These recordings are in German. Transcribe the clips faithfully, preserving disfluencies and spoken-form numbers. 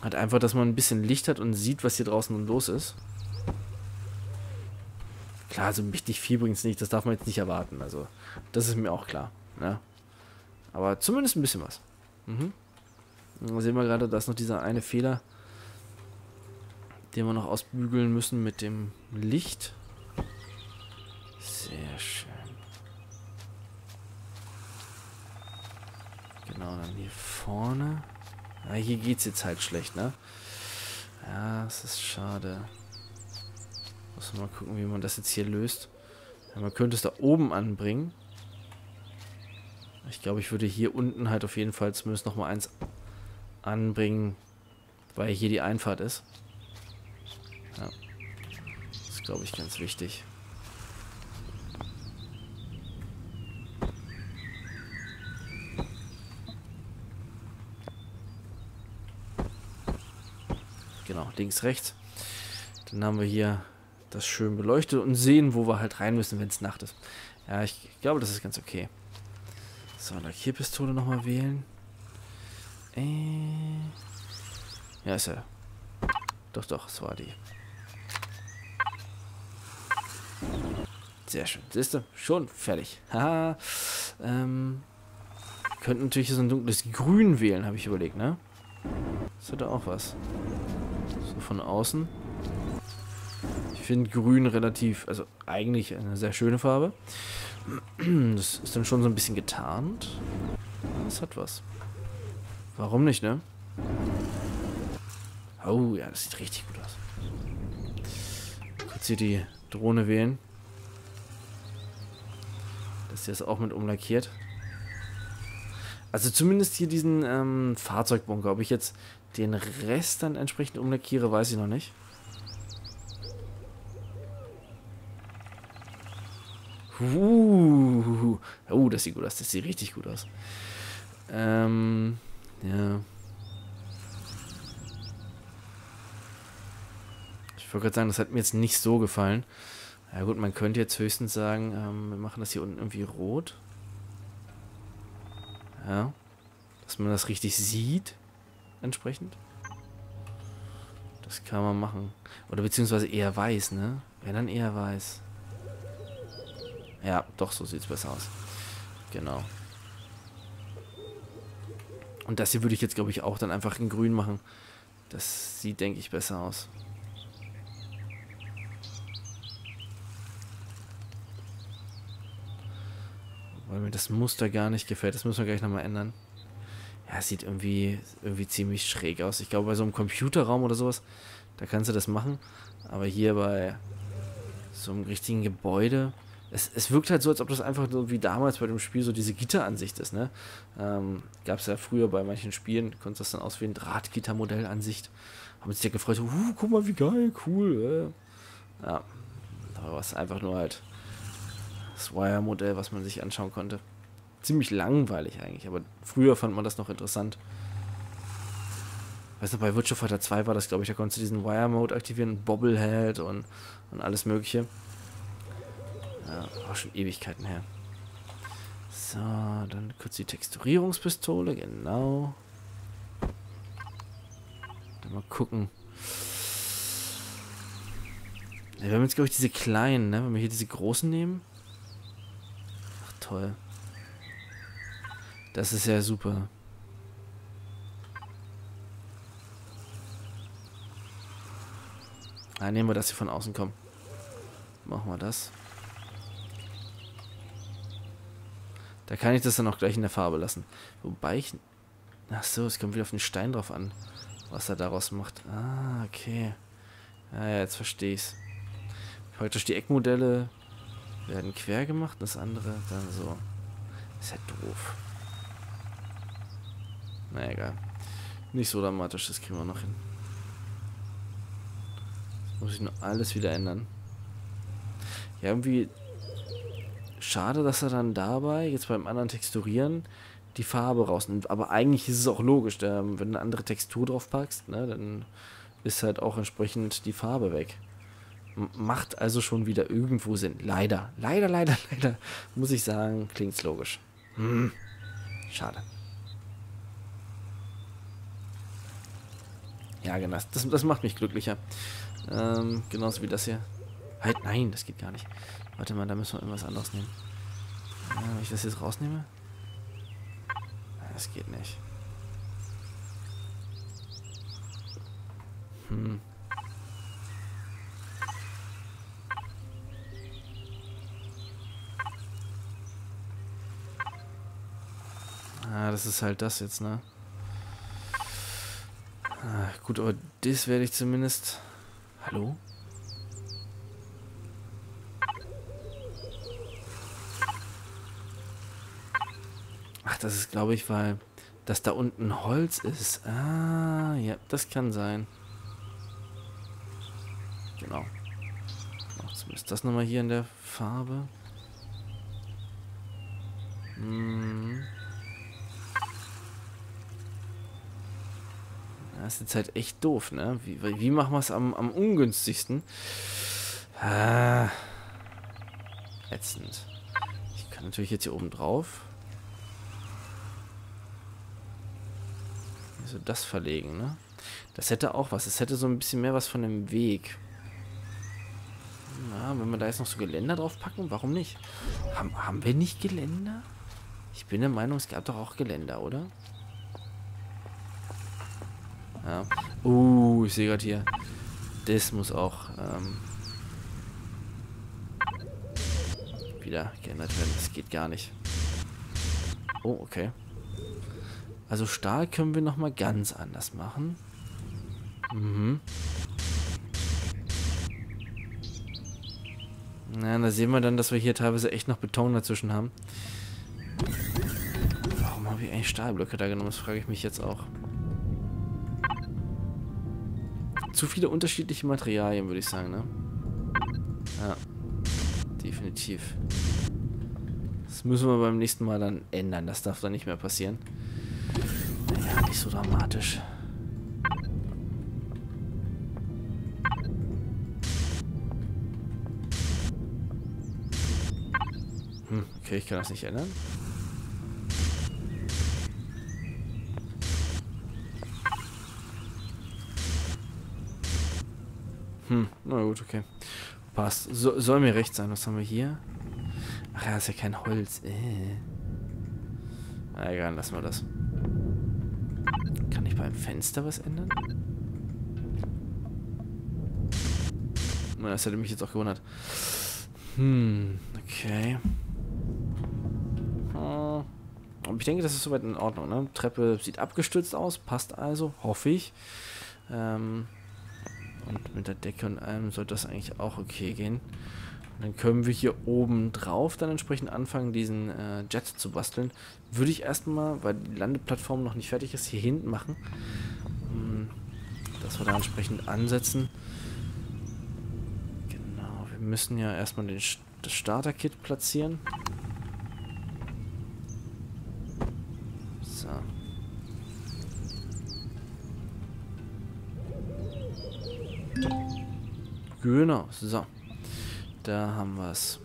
Halt einfach, dass man ein bisschen Licht hat und sieht, was hier draußen los ist. Klar, so mächtig viel bringt es nicht, das darf man jetzt nicht erwarten. Also, das ist mir auch klar. Ne? Aber zumindest ein bisschen was. Mhm. Da sehen wir gerade, da ist noch dieser eine Fehler, den wir noch ausbügeln müssen mit dem Licht. Sehr schön. Genau, dann hier vorne. Ja, hier geht es jetzt halt schlecht, ne? Ja, das ist schade. Muss mal gucken, wie man das jetzt hier löst. Ja, man könnte es da oben anbringen. Ich glaube, ich würde hier unten halt auf jeden Fall zumindest noch mal eins anbringen, weil hier die Einfahrt ist. Ja. Das ist, glaube ich, ganz wichtig. Genau, links, rechts. Dann haben wir hier das schön beleuchtet und sehen, wo wir halt rein müssen, wenn es Nacht ist. Ja, ich glaube, das ist ganz okay. So, Lackierpistole nochmal wählen. Äh. Ja, ist ja. Doch, doch, es war die. Sehr schön. Siehst du? Schon fertig. Haha. ähm. Könnten natürlich so ein dunkles Grün wählen, habe ich überlegt, ne? Das hätte auch was. So von außen. Ich finde Grün relativ, also eigentlich eine sehr schöne Farbe. Das ist dann schon so ein bisschen getarnt. Das hat was. Warum nicht, ne? Oh ja, das sieht richtig gut aus. Kurz hier die Drohne wählen. Das hier ist auch mit umlackiert. Also zumindest hier diesen ähm, Fahrzeugbunker. Ob ich jetzt den Rest dann entsprechend umlackiere, weiß ich noch nicht. Uh, oh, das sieht gut aus. Das sieht richtig gut aus. Ähm, ja. Ich wollte gerade sagen, das hat mir jetzt nicht so gefallen. Ja gut, man könnte jetzt höchstens sagen, ähm, wir machen das hier unten irgendwie rot. Ja. Dass man das richtig sieht. Entsprechend. Das kann man machen. Oder beziehungsweise eher weiß, ne? Wenn dann eher weiß. Ja, doch, so sieht es besser aus. Genau. Und das hier würde ich jetzt, glaube ich, auch dann einfach in grün machen. Das sieht, denke ich, besser aus. Weil mir das Muster gar nicht gefällt. Das müssen wir gleich nochmal ändern. Ja, es sieht irgendwie, irgendwie ziemlich schräg aus. Ich glaube, bei so einem Computerraum oder sowas, da kannst du das machen. Aber hier bei so einem richtigen Gebäude... Es, es wirkt halt so, als ob das einfach so wie damals bei dem Spiel so diese Gitteransicht ist, ne? Ähm, Gab es ja früher bei manchen Spielen, konntest das dann aus wie ein Drahtgittermodellansicht. Haben sich ja gefreut, so, uh, guck mal, wie geil, cool. Äh. Ja, da war es einfach nur halt das Wire-Modell, was man sich anschauen konnte. Ziemlich langweilig eigentlich, aber früher fand man das noch interessant. Weißt du, bei Virtua Fighter zwei war das, glaube ich, da konntest du diesen Wire-Mode aktivieren, Bobblehead und, und alles mögliche. Ja, auch schon Ewigkeiten her. So, dann kurz die Texturierungspistole, genau. Dann mal gucken. Ja, wir haben jetzt, glaube ich, diese kleinen, ne? Wenn wir hier diese großen nehmen. Ach, toll. Das ist ja super. Ah, nehmen wir das hier von außen, komm. Machen wir das. Da kann ich das dann auch gleich in der Farbe lassen. Wobei ich... Ach so, es kommt wieder auf den Stein drauf an, was er daraus macht. Ah, okay. Ja, ja, jetzt verstehe ich's. Praktisch die Eckmodelle werden quer gemacht, das andere dann so. Ist ja doof. Na egal. Nicht so dramatisch, das kriegen wir noch hin. Jetzt muss ich nur alles wieder ändern. Ja, irgendwie... Schade, dass er dann dabei, jetzt beim anderen Texturieren, die Farbe rausnimmt. Aber eigentlich ist es auch logisch, da, wenn du eine andere Textur drauf packst, ne, dann ist halt auch entsprechend die Farbe weg. M- macht also schon wieder irgendwo Sinn. Leider, leider, leider, leider, muss ich sagen, klingt's logisch. Hm. Schade. Ja, genau. Das, das macht mich glücklicher. Ähm, genauso wie das hier. Halt, nein, das geht gar nicht. Warte mal, da müssen wir irgendwas anderes nehmen. Ja, wenn ich das jetzt rausnehme? Das geht nicht. Hm. Ah, das ist halt das jetzt, ne? Ah, gut, aber das werde ich zumindest... Hallo? Ach, das ist, glaube ich, weil das da unten Holz ist. Ah, ja, das kann sein. Genau. Ach, zumindest das nochmal hier in der Farbe. Hm. Das ist jetzt halt echt doof, ne? Wie, wie machen wir es am, am ungünstigsten? Ah. Ätzend. Ich kann natürlich jetzt hier oben drauf. Also das verlegen, ne? Das hätte auch was. Es hätte so ein bisschen mehr was von dem Weg. Na, wenn wir da jetzt noch so Geländer drauf packen, warum nicht? Haben, haben wir nicht Geländer? Ich bin der Meinung, es gab doch auch Geländer, oder? Ja. Uh, ich sehe gerade hier. Das muss auch ähm, wieder geändert werden. Das geht gar nicht. Oh, okay. Also Stahl können wir nochmal ganz anders machen. Mhm. Na, da sehen wir dann, dass wir hier teilweise echt noch Beton dazwischen haben. Warum habe ich eigentlich Stahlblöcke da genommen? Das frage ich mich jetzt auch. Zu viele unterschiedliche Materialien, würde ich sagen, ne? Ja. Definitiv. Das müssen wir beim nächsten Mal dann ändern. Das darf dann nicht mehr passieren. Ja, nicht so dramatisch. Hm, okay, ich kann das nicht ändern. Hm, na gut, okay. Passt. So, soll mir recht sein. Was haben wir hier? Ach ja, ist ja kein Holz. Äh. Na egal, lassen wir das. Kann ich beim Fenster was ändern? Na, das hätte mich jetzt auch gewundert. Hm, okay. Hm. Aber ich denke, das ist soweit in Ordnung, ne? Treppe sieht abgestützt aus, passt also, hoffe ich. Ähm, und mit der Decke und allem sollte das eigentlich auch okay gehen. Und dann können wir hier oben drauf dann entsprechend anfangen, diesen äh, Jet zu basteln. Würde ich erstmal, weil die Landeplattform noch nicht fertig ist, hier hinten machen. Hm, dass wir da entsprechend ansetzen. Genau, wir müssen ja erstmal den, das Starter-Kit platzieren. So. Genau, so. Da haben wir es.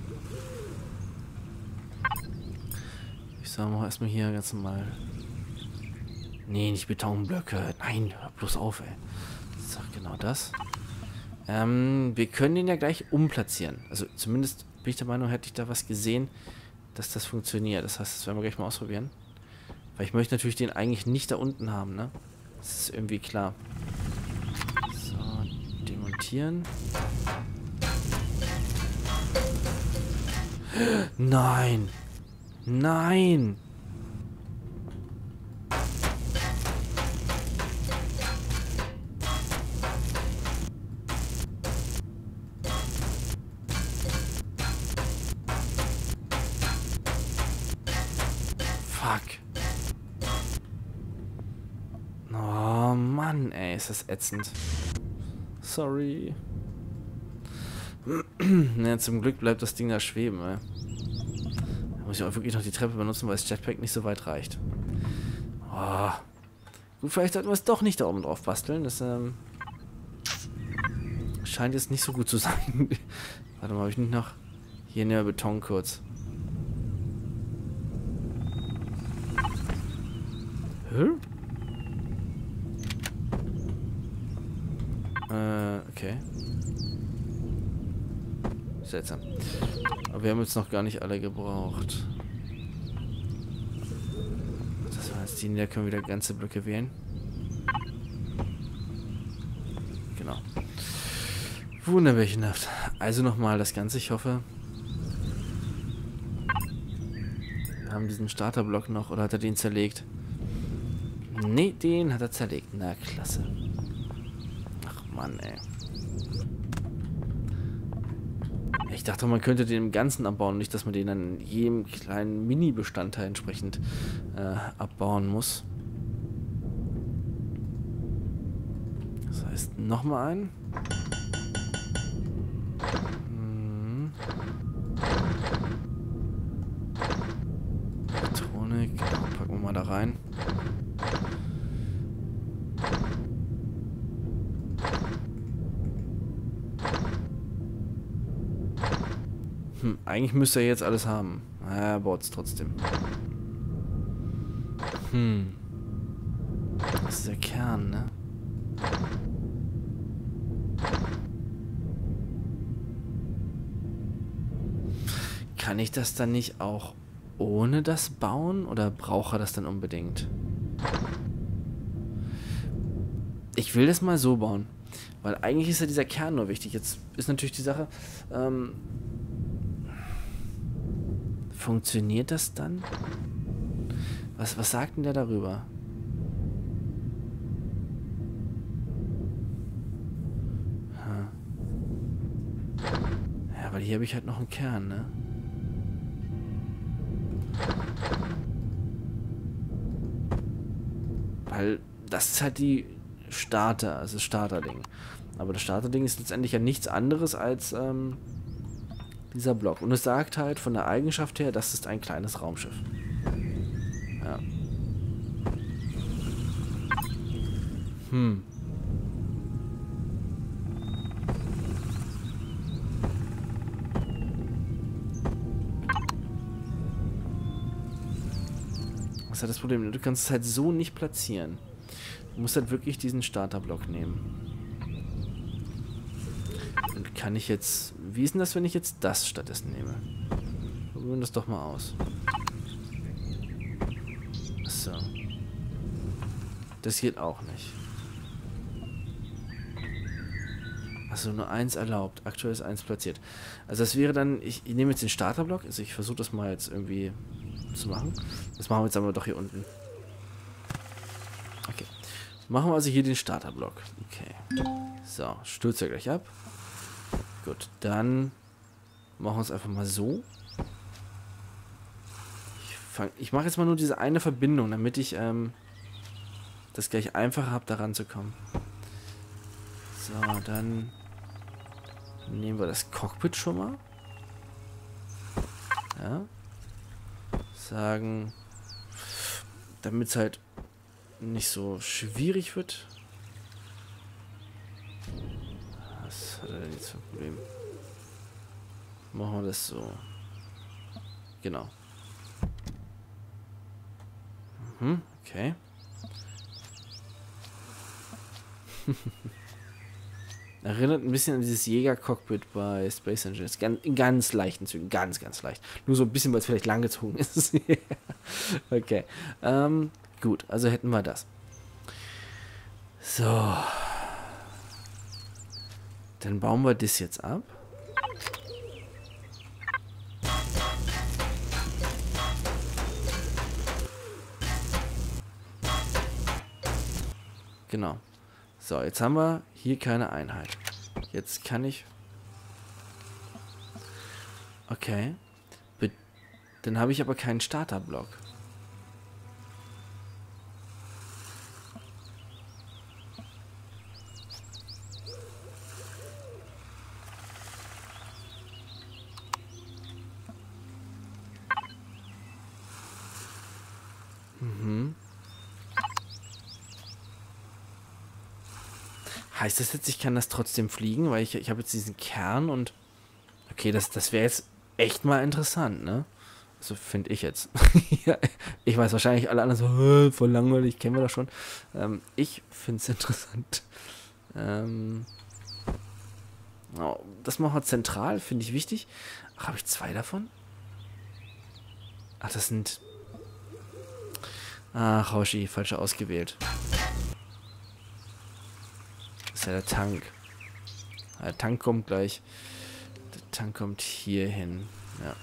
Ich sage mal erstmal hier ganz normal. Nee, nicht Betonblöcke. Nein, hör bloß auf, ey. So, genau das. Ähm, wir können den ja gleich umplatzieren. Also zumindest bin ich der Meinung, hätte ich da was gesehen, dass das funktioniert. Das heißt, das werden wir gleich mal ausprobieren. Weil ich möchte natürlich den eigentlich nicht da unten haben, ne? Das ist irgendwie klar. So, demontieren. Nein! Nein! Fuck. Oh Mann, ey, ist das ätzend. Sorry. Ja, zum Glück bleibt das Ding da schweben, ey. Da muss ich auch wirklich noch die Treppe benutzen, weil das Jetpack nicht so weit reicht. Oh. Gut, vielleicht sollten wir es doch nicht da oben drauf basteln. Das ähm, scheint jetzt nicht so gut zu sein. Warte mal, habe ich nicht noch hier in der Beton kurz. Hä? okay. Seltsam. Aber wir haben jetzt noch gar nicht alle gebraucht. Das war jetzt die, da können wir wieder ganze Blöcke wählen. Genau. Wunderbarchenhaft. Also nochmal das Ganze, ich hoffe. Wir haben diesen Starterblock noch, oder hat er den zerlegt? Ne, den hat er zerlegt. Na, klasse. Ach Mann, ey. Ich dachte, man könnte den im Ganzen abbauen, nicht, dass man den dann in jedem kleinen Mini-Bestandteil entsprechend äh, abbauen muss. Das heißt, nochmal einen. Hm. Elektronik, packen wir mal da rein. Hm, eigentlich müsste er jetzt alles haben. Ah, baut es trotzdem. Hm. Das ist der Kern, ne? Kann ich das dann nicht auch ohne das bauen? Oder braucht er das dann unbedingt? Ich will das mal so bauen. Weil eigentlich ist ja dieser Kern nur wichtig. Jetzt ist natürlich die Sache, ähm... funktioniert das dann? Was, was sagt denn der darüber? Hm. Ja, weil hier habe ich halt noch einen Kern, ne? Weil das ist halt die Starter, also das Starterding. Aber das Starterding ist letztendlich ja nichts anderes als ähm, dieser Block. Und es sagt halt von der Eigenschaft her, das ist ein kleines Raumschiff. Ja. Hm. Was ist halt das Problem? Du kannst es halt so nicht platzieren. Du musst halt wirklich diesen Starterblock nehmen. Und kann ich jetzt... Wie ist denn das, wenn ich jetzt das stattdessen nehme? Probieren wir das doch mal aus. So. Das geht auch nicht. Achso, nur eins erlaubt. Aktuell ist eins platziert. Also das wäre dann... Ich, ich nehme jetzt den Starterblock. Also ich versuche das mal jetzt irgendwie zu machen. Das machen wir jetzt aber doch hier unten. Okay. Machen wir also hier den Starterblock. Okay. So, stürzt er gleich ab. Gut, dann machen wir es einfach mal so. Ich, fang, ich mache jetzt mal nur diese eine Verbindung, damit ich ähm, das gleich einfacher habe, da ranzukommen. So, dann nehmen wir das Cockpit schon mal. Ja. Sagen, damit es halt nicht so schwierig wird. Was hat er denn jetzt für ein Problem? Machen wir das so. Genau. Mhm, okay. Erinnert ein bisschen an dieses Jäger-Cockpit bei Space Engines. Ganz, in ganz leichten Zügen. Ganz, ganz leicht. Nur so ein bisschen, weil es vielleicht langgezogen ist. Okay. Ähm, gut, also hätten wir das. So. Dann bauen wir das jetzt ab. Genau. So, jetzt haben wir hier keine Einheit. Jetzt kann ich... Okay. Be- Dann habe ich aber keinen Starterblock. Mhm. Heißt das jetzt, ich kann das trotzdem fliegen? Weil ich, ich habe jetzt diesen Kern und... Okay, das, das wäre jetzt echt mal interessant, ne? Also finde ich jetzt. Ja, ich weiß wahrscheinlich alle anderen so, voll langweilig, kennen wir das schon. Ähm, ich finde es interessant. Ähm, Oh, das machen wir zentral, finde ich wichtig. Ach, habe ich zwei davon? Ach, das sind... Ach, Hoshi, falsch ausgewählt. Das ist ja der Tank. Der Tank kommt gleich. Der Tank kommt hier hin. Ja.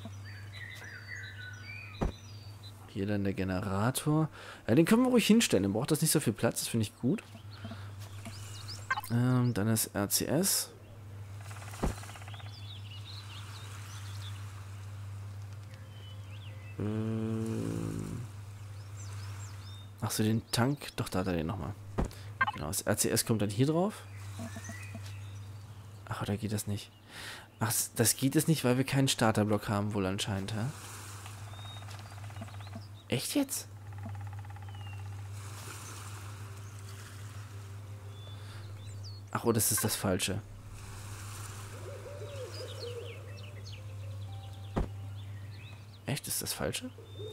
Hier dann der Generator. Ja, den können wir ruhig hinstellen. Dann braucht das nicht so viel Platz. Das finde ich gut. Ähm, dann das R C S. Ähm. Achso, den Tank. Doch, da hat er den nochmal. Genau, das R C S kommt dann hier drauf. Ach, oder geht das nicht? Ach, das geht es nicht, weil wir keinen Starterblock haben, wohl anscheinend, hä? Echt jetzt? Ach, oh, das ist das Falsche. Echt, ist das Falsche?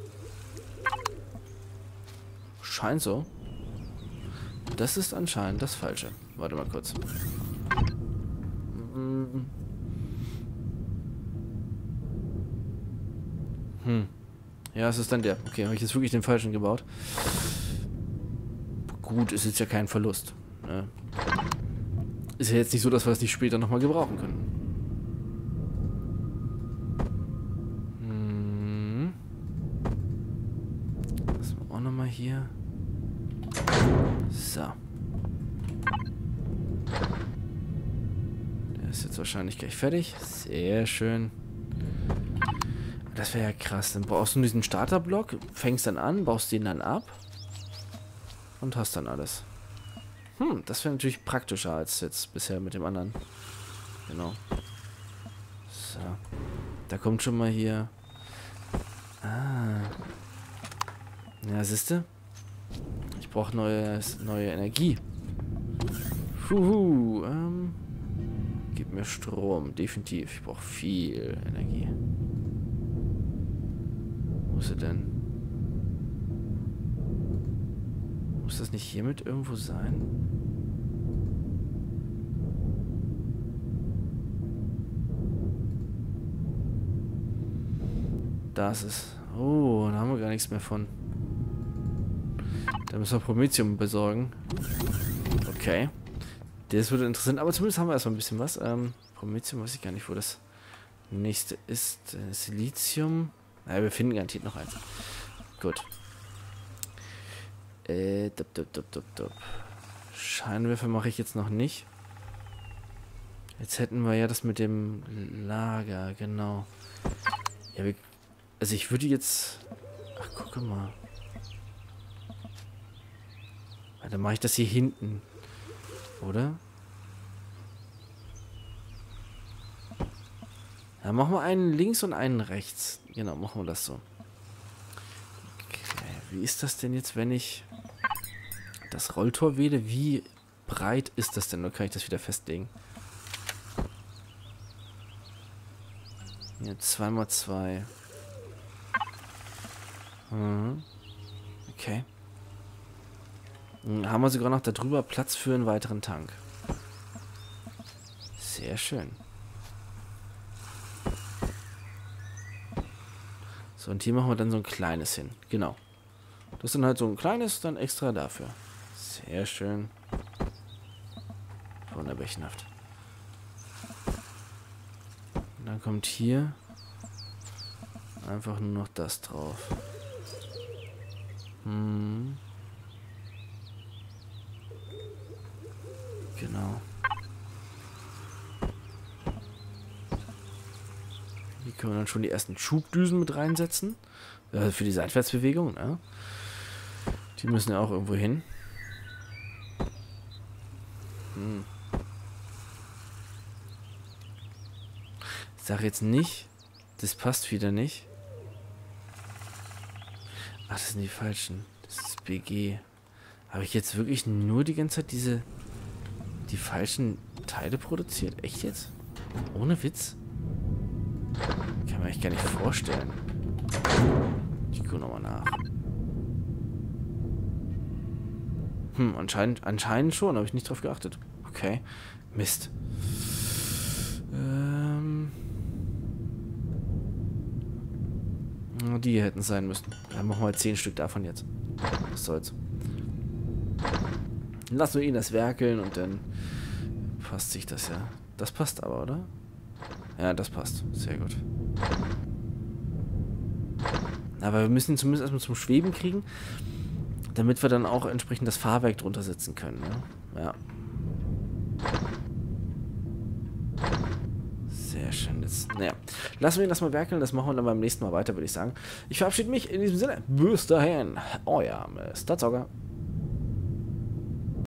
Scheint so. Das ist anscheinend das Falsche. Warte mal kurz. Hm. Ja, es ist dann der. Okay, habe ich jetzt wirklich den falschen gebaut. Gut, ist jetzt ja kein Verlust. Ne? Ist ja jetzt nicht so, dass wir es nicht später nochmal gebrauchen können. Hm. Das war auch nochmal hier. So. Der ist jetzt wahrscheinlich gleich fertig. Sehr schön. Das wäre ja krass. Dann brauchst du diesen Starterblock, fängst dann an, baust den dann ab und hast dann alles. Hm, das wäre natürlich praktischer als jetzt bisher mit dem anderen. Genau. So. Da kommt schon mal hier... Ah. Ja, siehste? Ich brauche neue, neue Energie. Huhu. Ähm, gib mir Strom, definitiv. Ich brauche viel Energie. Wo ist er denn? Muss das nicht hiermit irgendwo sein? Da ist es. Oh, da haben wir gar nichts mehr von. Da müssen wir Promethium besorgen. Okay. Das würde interessant, aber zumindest haben wir erstmal ein bisschen was. Ähm, Promethium weiß ich gar nicht, wo das nächste ist. Äh, Silizium. Naja, wir finden garantiert noch eins. Gut. Äh, dup, dup, dup, dup, dup. Scheinwerfer mache ich jetzt noch nicht. Jetzt hätten wir ja das mit dem Lager, genau. Ja, wir, also ich würde jetzt... Ach, guck mal. Ja, dann mache ich das hier hinten. Oder? Ja, machen wir einen links und einen rechts. Genau, machen wir das so. Okay, wie ist das denn jetzt, wenn ich das Rolltor wähle? Wie breit ist das denn? Oder kann ich das wieder festlegen? Hier, zwei mal zwei. Mhm. Okay. Dann haben wir sogar noch darüber Platz für einen weiteren Tank. Sehr schön. So, und hier machen wir dann so ein kleines hin. Genau. Das ist dann halt so ein kleines, dann extra dafür. Sehr schön. Wunderbärchenhaft. Und dann kommt hier einfach nur noch das drauf. Hm. Genau. Hier können wir dann schon die ersten Schubdüsen mit reinsetzen. Äh, für die Seitwärtsbewegung, ne? Die müssen ja auch irgendwo hin. Hm. Ich sage jetzt nicht, das passt wieder nicht. Ach, das sind die falschen. Das ist B G. Habe ich jetzt wirklich nur die ganze Zeit diese... die falschen Teile produziert? Echt jetzt? Ohne Witz? Kann man echt gar nicht vorstellen. Ich gucke nochmal nach. Hm, anscheinend, anscheinend schon. Habe ich nicht drauf geachtet. Okay. Mist. Die hätten es sein müssen. Dann machen wir zehn Stück davon jetzt. Was soll's. Lassen wir ihn das werkeln und dann passt sich das ja. Das passt aber, oder? Ja, das passt. Sehr gut. Aber wir müssen ihn zumindest erstmal zum Schweben kriegen, damit wir dann auch entsprechend das Fahrwerk drunter setzen können. Ne? Ja. Sehr schön. Jetzt, naja. Lassen wir ihn das mal werkeln. Das machen wir dann beim nächsten Mal weiter, würde ich sagen. Ich verabschiede mich in diesem Sinne. Bis dahin. Euer Mister Zocker.